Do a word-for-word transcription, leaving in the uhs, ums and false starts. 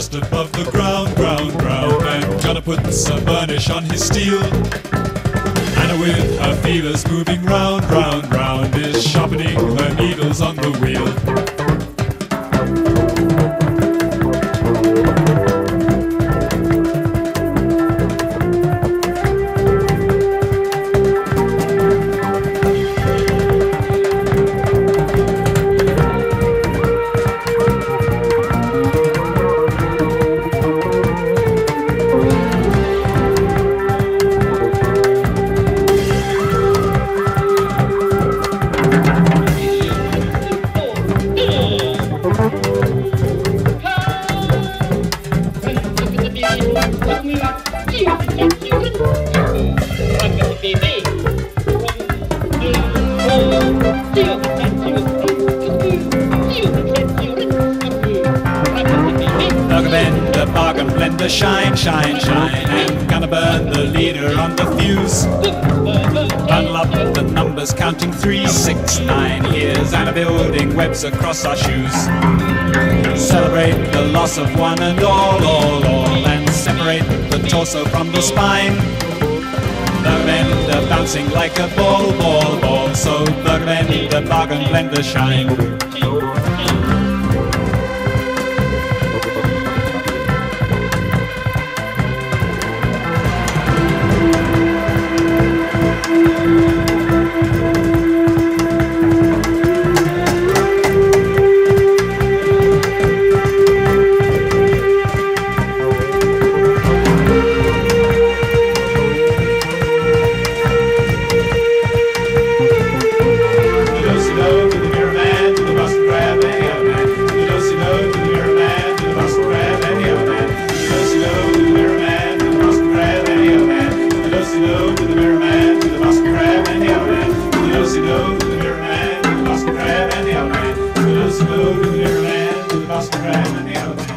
just above the ground, ground, ground, and gonna put some burnish on his steel. Anna with her feelers moving round, round, round is sharpening her needles on the wheel. Bender, bargain blender, shine, shine, shine, and gonna burn the leader on the fuse. Bundle up the numbers, counting three, six, nine. Here's Anna building webs across our shoes. Celebrate the loss of one and all, all, all, and separate the torso from the spine. Burger bender bouncing like a ball, ball, ball. So burger bender, bargain blender, shine. Go to the mirror man, to the Boston crab and the other man.